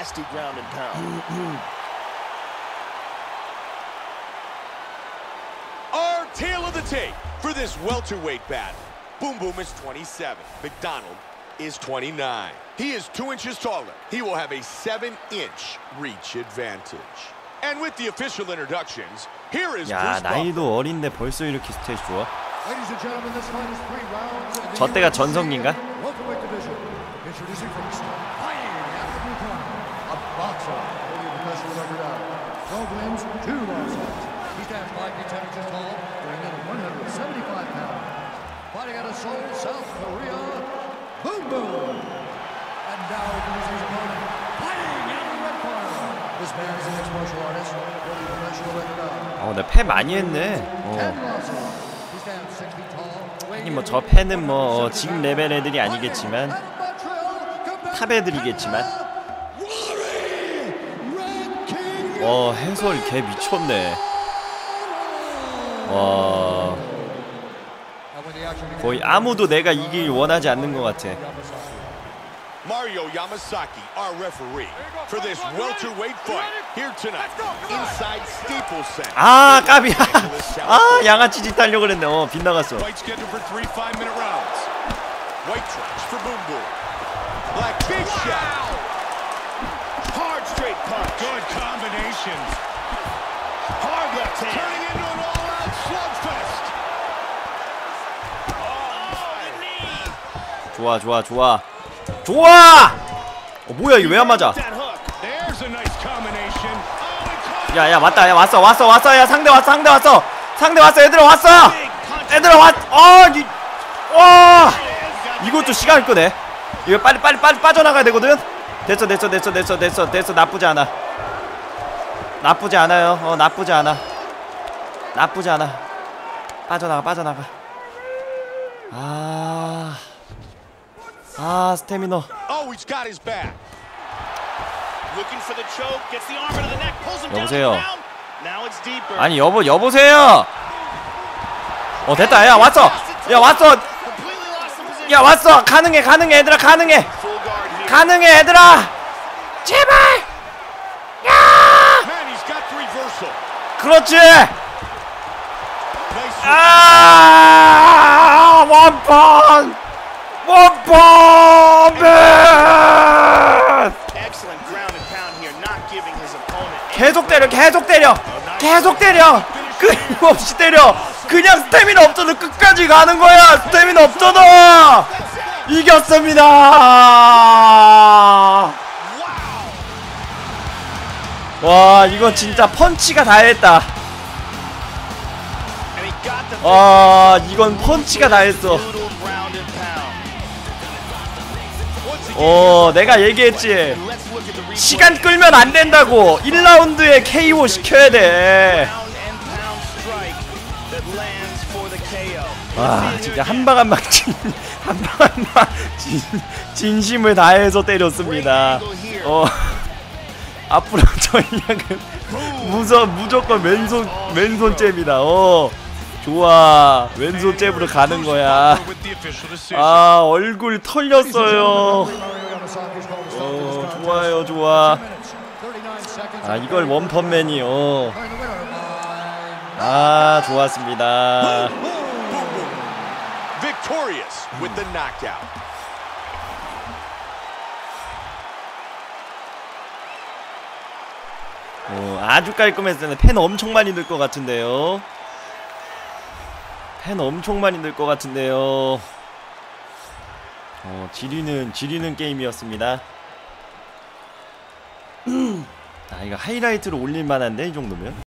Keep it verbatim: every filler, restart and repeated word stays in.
nasty ground and pound. Our tale of the tape for this welterweight battle. Boom Boom is twenty-seven. McDonald is twenty-nine. He is two inches taller. He will have a seven inch reach advantage. And with the official introductions, here is 야, Bruce 나이도 어린데 벌써 이렇게 스탯이 좋아? Ladies and gentlemen, this fight is three rounds. 저 때가 전성기인가? Welterweight division. Introducing first, fighting out of the blue corner, a boxer, holding a professional record out. twelve wins, two losses. He stands five feet ten inches tall, weighing in at one hundred seventy-five pounds. Fighting out of Seoul, South Korea, Boom Boom. And now introducing his opponent, fighting out of the red corner. This man is an ex-martial artist, holding a professional record out. 어, 나 패 많이 했네. 어. ten losses. He stands six feet tall. 하긴 뭐 저 패는 뭐 어, 지금 레벨 애들이 아니겠지만 탑 애들이겠지만. 와, 해설 개 미쳤네. 와, 거의 아무도 내가 이길 원하지 않는 것 같아. Mario Yamasaki, our referee, for this welterweight fight here tonight inside Staples Center. 아, 까비야. 아, 양아치 짓 하려고 그랬네. 어, 빗나갔어. Fight scheduled for three five-minute rounds. White tracks for Boom Boom. Black big shot. Hard straight punch. Good combinations. Hard left hand. Turning into an all-out slugfest. 좋아, 좋아, 좋아. 좋아! 어, 뭐야, 이거 왜 안 맞아? There's a nice combination. 야, 야, 왔다. 야, 왔어, 왔어, 왔어. 야, 상대 왔어, 상대 왔어. 상대 왔어, 얘들아 왔어. 얘들아 왔. 어, 이, 와. 이것도 시간 끄네. 이거 빨리, 빨리, 빨리 빠져나가야 되거든. 됐어, 됐어, 됐어, 됐어, 됐어, 됐어. 나쁘지 않아. 나쁘지 않아요. 어, 나쁘지 않아. 나쁘지 않아. 빠져나가, 빠져나가. 아, 아, 스태미너. Oh, he's got his back. Looking for the choke, gets the arm into the neck, pulls him down. 여보세요. Now it's deeper. 아니, 여보, 여보세요. 어, 됐다. 야, 왔어. 야, 왔어. Completely lost the position. 야, 왔어. 가능해, 가능해, 얘들아, 가능해. Full guard here. 가능해, 얘들아. 제발. 야. Man, he's got the reversal. 그렇지. Nice. 아, 원펀. 원펀. Excellent ground and pound here, not giving his opponent. 계속 때려, 계속 때려, 계속 때려. 끊임없이 때려. 그냥 스태미나 없어도 끝까지 가는 거야. 스태미나 없어도. 이겼습니다. 와, 이건 진짜 펀치가 다 했다. And he got the 아, 이건 펀치가 다 했어. brutal ground and pound. 어, 내가 얘기했지. Let's look at the replay. 시간 끌면 안 된다고. 일 라운드에 케이오 시켜야 돼. Ground and pound strike that lands for the K O. 아, 진짜 한 방 한 방 진, 한 방 한 방 진, 진심을 다해서 때렸습니다. 어, 앞으로 전략은 무서 무조건 왼손 왼손 잽이다. 어, 좋아. 왼손 잽으로 가는 거야. 아, 얼굴 털렸어요. 어, 좋아요, 좋아. 아, 이걸 원펀맨이. 어, 아, 좋았습니다. Victorious with the knockout. 어, 아주 깔끔했어요. 팬 엄청 많이 늘 것 같은데요. 팬 엄청 많이 늘 것 같은데요. 어, 지리는 지리는 게임이었습니다. 아, 이거 하이라이트로 올릴 만한데 이 정도면.